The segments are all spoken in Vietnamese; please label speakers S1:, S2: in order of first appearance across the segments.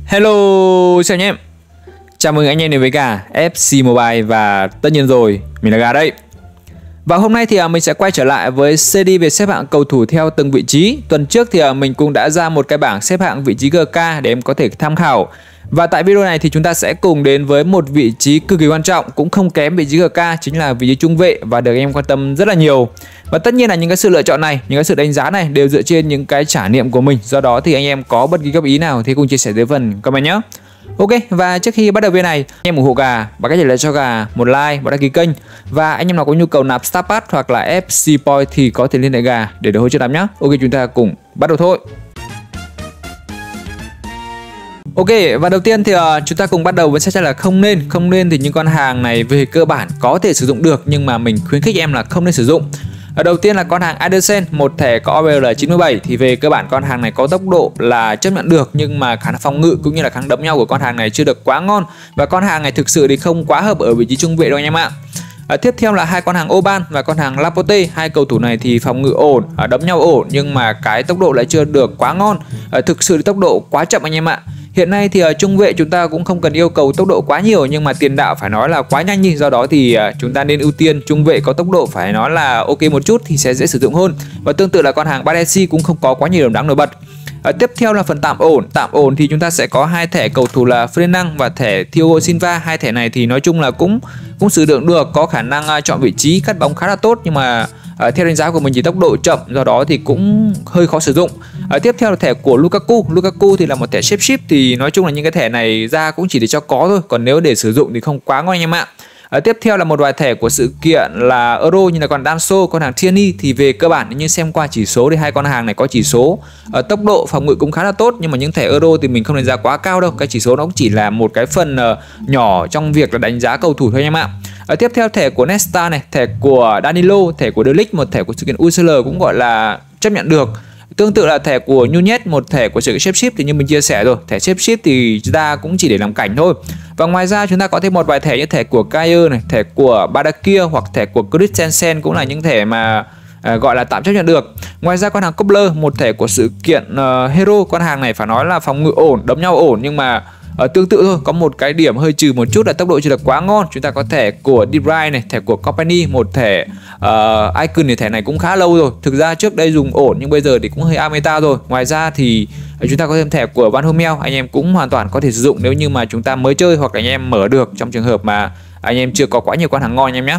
S1: Hello, chào anh em. Chào mừng anh em đến với cả FC Mobile và tất nhiên rồi, mình là Gà đây. Và hôm nay thì mình sẽ quay trở lại với series về xếp hạng cầu thủ theo từng vị trí. Tuần trước thì mình cũng đã ra một cái bảng xếp hạng vị trí GK để em có thể tham khảo. Và tại video này thì chúng ta sẽ cùng đến với một vị trí cực kỳ quan trọng, cũng không kém vị trí GK, chính là vị trí trung vệ và được em quan tâm rất là nhiều. Và tất nhiên là những cái sự lựa chọn này, những cái sự đánh giá này đều dựa trên những cái trải nghiệm của mình. Do đó thì anh em có bất kỳ góp ý nào thì cùng chia sẻ dưới phần comment nhé. Ok, và trước khi bắt đầu video này, anh em ủng hộ Gà bằng cách để lại cho Gà một like và đăng ký kênh. Và anh em nào có nhu cầu nạp Star Pass hoặc là FC Point thì có thể liên hệ Gà để được hỗ trợ nạp nhé. Ok, chúng ta cùng bắt đầu thôi. Ok, và đầu tiên thì chúng ta cùng bắt đầu với chắc là không nên thì những con hàng này về cơ bản có thể sử dụng được, nhưng mà mình khuyến khích em là không nên sử dụng. Đầu tiên là con hàng Ederson, một thẻ có OBL 97 thì về cơ bản con hàng này có tốc độ là chấp nhận được, nhưng mà khả năng phòng ngự cũng như là kháng đấm nhau của con hàng này chưa được quá ngon, và con hàng này thực sự thì không quá hợp ở vị trí trung vệ đâu anh em ạ. Tiếp theo là hai con hàng Oban và con hàng Laporte. Hai cầu thủ này thì phòng ngự ổn, đấm nhau ổn, nhưng mà cái tốc độ lại chưa được quá ngon, thực sự thì tốc độ quá chậm anh em ạ. Hiện nay thì trung vệ chúng ta cũng không cần yêu cầu tốc độ quá nhiều, nhưng mà tiền đạo phải nói là quá nhanh, do đó thì chúng ta nên ưu tiên trung vệ có tốc độ phải nói là ok một chút thì sẽ dễ sử dụng hơn. Và tương tự là con hàng Baresi cũng không có quá nhiều điểm đáng nổi bật. Tiếp theo là phần tạm ổn thì chúng ta sẽ có hai thẻ cầu thủ là Fernandes và thẻ Thiago Silva. Hai thẻ này thì nói chung là cũng sử dụng được, có khả năng chọn vị trí cắt bóng khá là tốt, nhưng mà theo đánh giá của mình thì tốc độ chậm, do đó thì cũng hơi khó sử dụng. Tiếp theo là thẻ của Lukaku thì là một thẻ shape shift, thì nói chung là những cái thẻ này ra cũng chỉ để cho có thôi, còn nếu để sử dụng thì không quá ngon anh em ạ. Tiếp theo là một vài thẻ của sự kiện là Euro như là con Danso, con hàng Tierney, thì về cơ bản như xem qua chỉ số thì hai con hàng này có chỉ số tốc độ phòng ngự cũng khá là tốt, nhưng mà những thẻ Euro thì mình không đánh giá quá cao đâu, cái chỉ số nó cũng chỉ là một cái phần nhỏ trong việc là đánh giá cầu thủ thôi anh em ạ. Tiếp theo thẻ của Nesta này, thẻ của Danilo, thẻ của De Ligt, một thẻ của sự kiện UCL cũng gọi là chấp nhận được. Tương tự là thẻ của Nunez, một thẻ của sự shape shift thì như mình chia sẻ rồi, thẻ shape shift thì ra cũng chỉ để làm cảnh thôi. Và ngoài ra chúng ta có thêm một vài thẻ như thẻ của Kjaer này, thẻ của Badakir hoặc thẻ của Christensen cũng là những thẻ mà gọi là tạm chấp nhận được. Ngoài ra con hàng Cobbler, một thẻ của sự kiện Hero, con hàng này phải nói là phòng ngự ổn, đấm nhau ổn, nhưng mà tương tự thôi, có một cái điểm hơi trừ một chút là tốc độ chưa được quá ngon. Chúng ta có thẻ của De Bruyne này, thẻ của Company, một thẻ Icon thì thẻ này cũng khá lâu rồi. Thực ra trước đây dùng ổn nhưng bây giờ thì cũng hơi out meta rồi. Ngoài ra thì chúng ta có thêm thẻ của Van Hummel, anh em cũng hoàn toàn có thể sử dụng nếu như mà chúng ta mới chơi hoặc anh em mở được, trong trường hợp mà anh em chưa có quá nhiều con hàng ngon anh em nhé.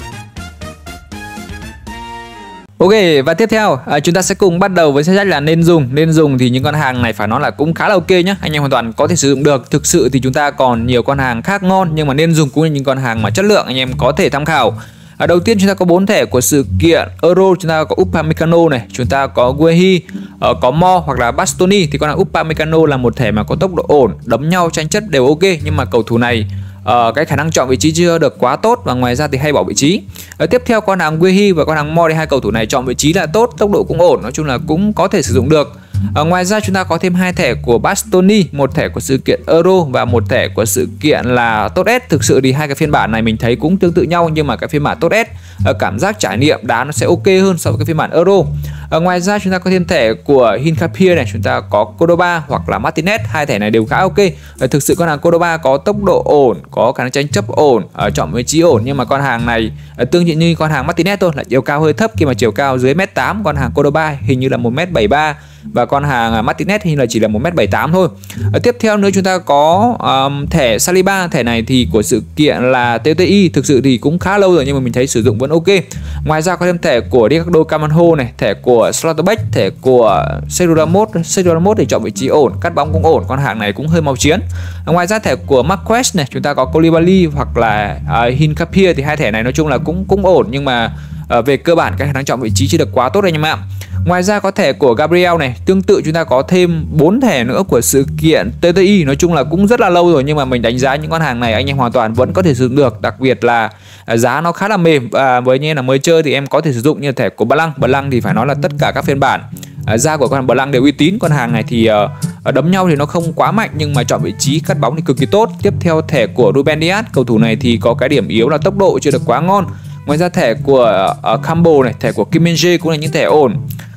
S1: Ok, và tiếp theo chúng ta sẽ cùng bắt đầu với sách là nên dùng thì những con hàng này phải nói là cũng khá là ok nhé, anh em hoàn toàn có thể sử dụng được. Thực sự thì chúng ta còn nhiều con hàng khác ngon, nhưng mà nên dùng cũng là những con hàng mà chất lượng anh em có thể tham khảo. Đầu tiên chúng ta có 4 thẻ của sự kiện Euro, chúng ta có Upamecano này, chúng ta có Guehi, có Mo hoặc là Bastoni. Thì con hàng Upamecano là một thẻ mà có tốc độ ổn, đấm nhau tranh chất đều ok, nhưng mà cầu thủ này cái khả năng chọn vị trí chưa được quá tốt, và ngoài ra thì hay bỏ vị trí. Tiếp theo con hàng Guehi và con hàng Mo thì hai cầu thủ này chọn vị trí là tốt, tốc độ cũng ổn, nói chung là cũng có thể sử dụng được. Ngoài ra chúng ta có thêm hai thẻ của Bastoni, một thẻ của sự kiện Euro và một thẻ của sự kiện là Tốt S. Thực sự thì hai cái phiên bản này mình thấy cũng tương tự nhau, nhưng mà cái phiên bản Tốt S cảm giác trải nghiệm đá nó sẽ ok hơn so với cái phiên bản Euro. Ngoài ra chúng ta có thêm thẻ của Hincapie này, chúng ta có Cordoba hoặc là Martinez, hai thẻ này đều khá ok. Thực sự con hàng Cordoba có tốc độ ổn, có khả năng tranh chấp ổn, chọn vị trí ổn, nhưng mà con hàng này tương tự như con hàng Martinez thôi, là chiều cao hơi thấp khi mà chiều cao dưới 1m8, con hàng Cordoba hình như là 1m73 và con hàng Martinez hình như là chỉ là 1m78 thôi. Tiếp theo nữa chúng ta có thẻ Saliba, thẻ này thì của sự kiện là TTI, thực sự thì cũng khá lâu rồi nhưng mà mình thấy sử dụng vẫn ok. Ngoài ra có thêm thẻ của Ricardo Carvalho này, thẻ của Slotterbeck, thẻ của Sergio Ramos thì chọn vị trí ổn, cắt bóng cũng ổn, con hàng này cũng hơi mau chiến. Ngoài ra thẻ của Marquez này, chúng ta có Koulibaly hoặc là Hincapie, thì hai thẻ này nói chung là cũng ổn, nhưng mà về cơ bản cái khả năng chọn vị trí chưa được quá tốt anh em ạ. Ngoài ra có thẻ của Gabriel này, tương tự chúng ta có thêm 4 thẻ nữa của sự kiện TTI, nói chung là cũng rất là lâu rồi, nhưng mà mình đánh giá những con hàng này anh em hoàn toàn vẫn có thể sử dụng được, đặc biệt là giá nó khá là mềm, và với anh em là mới chơi thì em có thể sử dụng như thẻ của Blanc thì phải nói là tất cả các phiên bản da của con hàng Blanc đều uy tín. Con hàng này thì đấm nhau thì nó không quá mạnh, nhưng mà chọn vị trí cắt bóng thì cực kỳ tốt. Tiếp theo thẻ của Ruben Dias, cầu thủ này thì có cái điểm yếu là tốc độ chưa được quá ngon. Ngoài ra thẻ của Campbell này, thẻ của Kim Min-jae cũng là những thẻ ổn.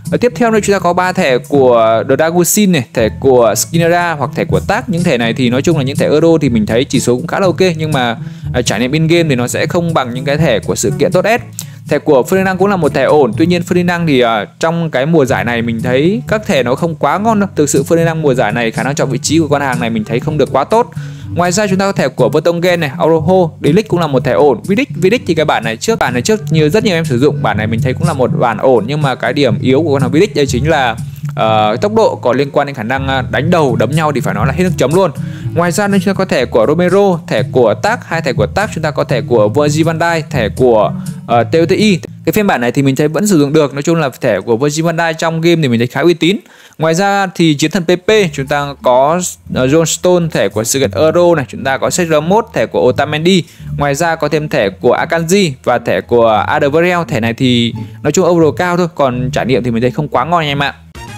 S1: Tiếp theo nữa chúng ta có 3 thẻ của Dragusin này, thẻ của Skinnera hoặc thẻ của Tag. Những thẻ này thì nói chung là những thẻ Euro thì mình thấy chỉ số cũng khá là ok, nhưng mà trải nghiệm in game thì nó sẽ không bằng những cái thẻ của sự kiện tốt S. Thẻ của Ferdinand cũng là một thẻ ổn, tuy nhiên Ferdinand thì trong cái mùa giải này mình thấy các thẻ nó không quá ngon đâu. Thực sự Ferdinand mùa giải này khả năng chọn vị trí của con hàng này mình thấy không được quá tốt. Ngoài ra chúng ta có thẻ của Vertonghen này, Araujo, Delic cũng là một thẻ ổn. Vidic thì cái bản này trước như rất nhiều em sử dụng, bản này mình thấy cũng là một bản ổn, nhưng mà cái điểm yếu của con hàng Vidic đây chính là tốc độ, có liên quan đến khả năng đánh đầu đấm nhau thì phải nói là hết nước chấm luôn. Ngoài ra nên chúng ta có thẻ của Romero, thẻ của Tag, 2 thẻ của Tag, chúng ta có thẻ của Virgil van Dijk, thẻ của TOTI. Cái phiên bản này thì mình thấy vẫn sử dụng được, nói chung là thẻ của Virgil van Dijk trong game thì mình thấy khá uy tín. Ngoài ra thì chiến thần PP chúng ta có John Stones, thẻ của sự kiện Euro này, chúng ta có Sergio Ramos, thẻ của Otamendi. Ngoài ra có thêm thẻ của Akanji và thẻ của Alderweireld. Thẻ này thì nói chung Euro cao thôi, còn trải nghiệm thì mình thấy không quá ngon nha em ạ.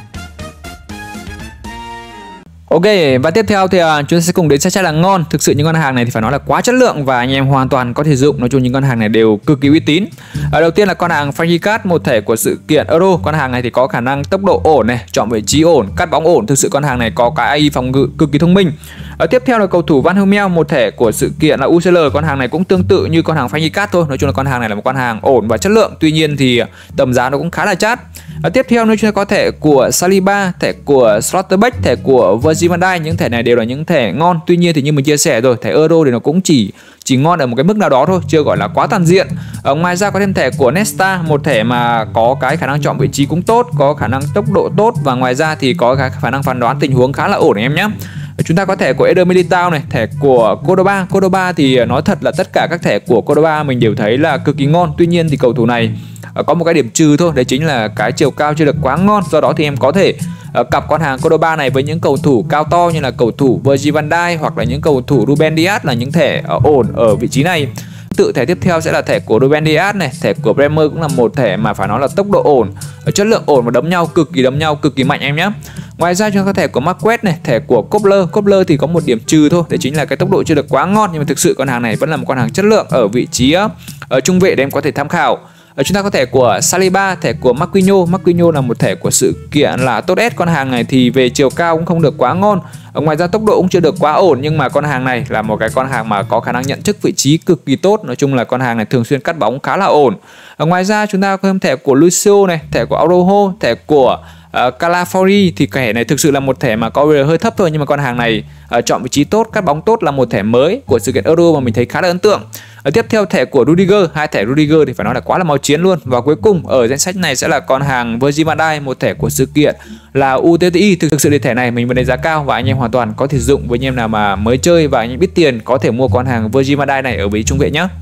S1: Ok, và tiếp theo thì chúng ta sẽ cùng đến sẽ là ngon. Thực sự những con hàng này thì phải nói là quá chất lượng và anh em hoàn toàn có thể dùng. Nói chung những con hàng này đều cực kỳ uy tín. Đầu tiên là con hàng Frankie, một thẻ của sự kiện Euro. Con hàng này thì có khả năng tốc độ ổn này, chọn vị trí ổn, cắt bóng ổn. Thực sự con hàng này có cái AI phòng ngự cực kỳ thông minh. Tiếp theo là cầu thủ Van Hummel, một thẻ của sự kiện là UCL. Con hàng này cũng tương tự như con hàng Frankie thôi. Nói chung là con hàng này là một con hàng ổn và chất lượng. Tuy nhiên thì tầm giá nó cũng khá là chát. Tiếp theo nữa chúng ta có thẻ của Saliba, thẻ của Slotterbeck, thẻ của Virgil van Dijk. Những thẻ này đều là những thẻ ngon. Tuy nhiên thì như mình chia sẻ rồi, thẻ Euro thì nó cũng chỉ ngon ở một cái mức nào đó thôi, chưa gọi là quá toàn diện. Ngoài ra có thêm thẻ của Nesta, một thẻ mà có cái khả năng chọn vị trí cũng tốt, có khả năng tốc độ tốt và ngoài ra thì có cái khả năng phán đoán tình huống khá là ổn anh em nhé. Chúng ta có thẻ của Eder Militao này, thẻ của Cordoba. Cordoba thì nói thật là tất cả các thẻ của Cordoba mình đều thấy là cực kỳ ngon. Tuy nhiên thì cầu thủ này có một cái điểm trừ thôi, đấy chính là cái chiều cao chưa được quá ngon. Do đó thì em có thể cặp con hàng Cordoba này với những cầu thủ cao to như là cầu thủ Virgil van Dijk hoặc là những cầu thủ Ruben Dias, là những thẻ ổn ở vị trí này. Tự thẻ tiếp theo sẽ là thẻ của Ruben Dias này, thẻ của Bremer cũng là một thẻ mà phải nói là tốc độ ổn, chất lượng ổn và đấm nhau cực kỳ mạnh em nhé. Ngoài ra chúng ta có thẻ của Marquez này, thẻ của Kobler thì có một điểm trừ thôi, đấy chính là cái tốc độ chưa được quá ngon, nhưng mà thực sự con hàng này vẫn là một con hàng chất lượng ở vị trí ở trung vệ để em có thể tham khảo. Chúng ta có thẻ của Saliba, thẻ của Marquinhos là một thẻ của sự kiện là tốt S. Con hàng này thì về chiều cao cũng không được quá ngon. Ngoài ra tốc độ cũng chưa được quá ổn, nhưng mà con hàng này là một cái con hàng mà có khả năng nhận thức vị trí cực kỳ tốt. Nói chung là con hàng này thường xuyên cắt bóng khá là ổn. Ngoài ra chúng ta có thêm thẻ của Lucio này, thẻ của Araujo, thẻ của Calafiori. Thì thẻ này thực sự là một thẻ mà có hơi thấp thôi, nhưng mà con hàng này chọn vị trí tốt, cắt bóng tốt, là một thẻ mới của sự kiện Euro mà mình thấy khá là ấn tượng. Tiếp theo thẻ của Rudiger, 2 thẻ Rudiger thì phải nói là quá là máu chiến luôn. Và cuối cùng ở danh sách này sẽ là con hàng Virgil van Dijk, một thẻ của sự kiện là UTTI. Thực sự thì thẻ này mình vẫn đánh giá cao và anh em hoàn toàn có thể dụng với anh em nào mà mới chơi và anh em biết tiền có thể mua con hàng Virgil van Dijk này ở vị trí trung vệ nhé.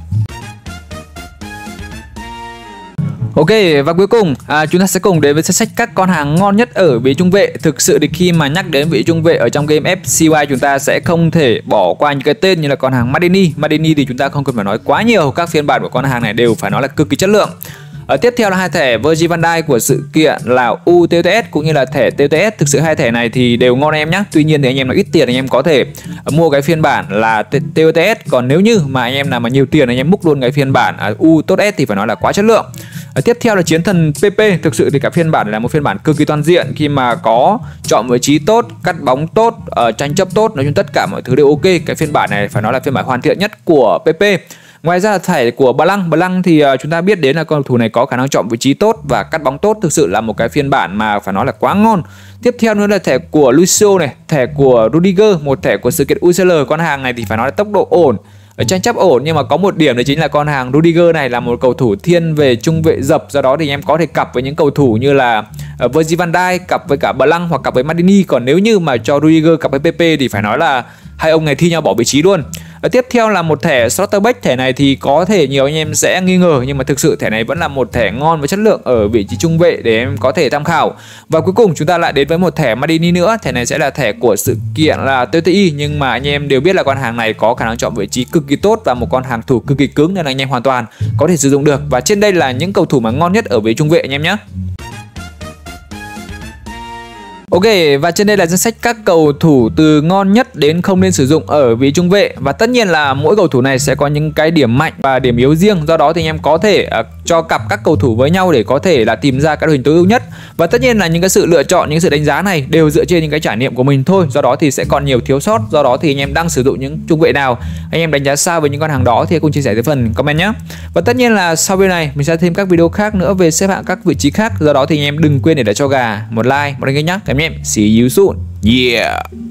S1: Ok, và cuối cùng chúng ta sẽ cùng đến với danh sách các con hàng ngon nhất ở vị trung vệ. Thực sự thì khi mà nhắc đến vị trung vệ ở trong game FCY, chúng ta sẽ không thể bỏ qua những cái tên như là con hàng Madini thì chúng ta không cần phải nói quá nhiều, các phiên bản của con hàng này đều phải nói là cực kỳ chất lượng. Tiếp theo là 2 thẻ Virgil van Dijk của sự kiện là UTTS cũng như là thẻ TTS. Thực sự 2 thẻ này thì đều ngon em nhé. Tuy nhiên thì anh em nào ít tiền anh em có thể mua cái phiên bản là TTS. Còn nếu như mà anh em nào mà nhiều tiền anh em múc luôn cái phiên bản UTS thì phải nói là quá chất lượng. Tiếp theo là chiến thần PP. Thực sự thì cả phiên bản này là một phiên bản cực kỳ toàn diện, khi mà có chọn vị trí tốt, cắt bóng tốt, tranh chấp tốt, nói chung tất cả mọi thứ đều ok. Cái phiên bản này phải nói là phiên bản hoàn thiện nhất của PP. Ngoài ra là thẻ của Blanc thì chúng ta biết đến là cầu thủ này có khả năng chọn vị trí tốt và cắt bóng tốt. Thực sự là một cái phiên bản mà phải nói là quá ngon. Tiếp theo nữa là thẻ của Lucio này, thẻ của Rudiger, một thẻ của sự kiện UCL. Con hàng này thì phải nói là tốc độ ổn, tranh chấp ổn, nhưng mà có một điểm đấy chính là con hàng Rudiger này là một cầu thủ thiên về trung vệ dập. Do đó thì em có thể cặp với những cầu thủ như là Virgil van Dijk, cặp với cả Blanc hoặc cặp với Madini. Còn nếu như mà cho Rudiger cặp với PP thì phải nói là hai ông này thi nhau bỏ vị trí luôn. Tiếp theo là một thẻ Slotterbeck. Thẻ này thì có thể nhiều anh em sẽ nghi ngờ, nhưng mà thực sự thẻ này vẫn là một thẻ ngon và chất lượng ở vị trí trung vệ để em có thể tham khảo. Và cuối cùng chúng ta lại đến với một thẻ Madini nữa. Thẻ này sẽ là thẻ của sự kiện là TTI, nhưng mà anh em đều biết là con hàng này có khả năng chọn vị trí cực kỳ tốt và một con hàng thủ cực kỳ cứng, nên là anh em hoàn toàn có thể sử dụng được. Và trên đây là những cầu thủ mà ngon nhất ở vị trung vệ anh em nhé. Ok, và trên đây là danh sách các cầu thủ từ ngon nhất đến không nên sử dụng ở vị trung vệ. Và tất nhiên là mỗi cầu thủ này sẽ có những cái điểm mạnh và điểm yếu riêng. Do đó thì anh em có thể cho cặp các cầu thủ với nhau để có thể là tìm ra cái đội hình tối ưu nhất. Và tất nhiên là những cái sự lựa chọn, những sự đánh giá này đều dựa trên những cái trải nghiệm của mình thôi. Do đó thì sẽ còn nhiều thiếu sót. Do đó thì anh em đang sử dụng những trung vệ nào, anh em đánh giá sao về những con hàng đó thì hãy cùng chia sẻ dưới phần comment nhé. Và tất nhiên là sau video này mình sẽ thêm các video khác nữa về xếp hạng các vị trí khác. Do đó thì anh em đừng quên để lại cho gà một like, một đăng ký nhé. Cảm ơn em. See you soon. Yeah.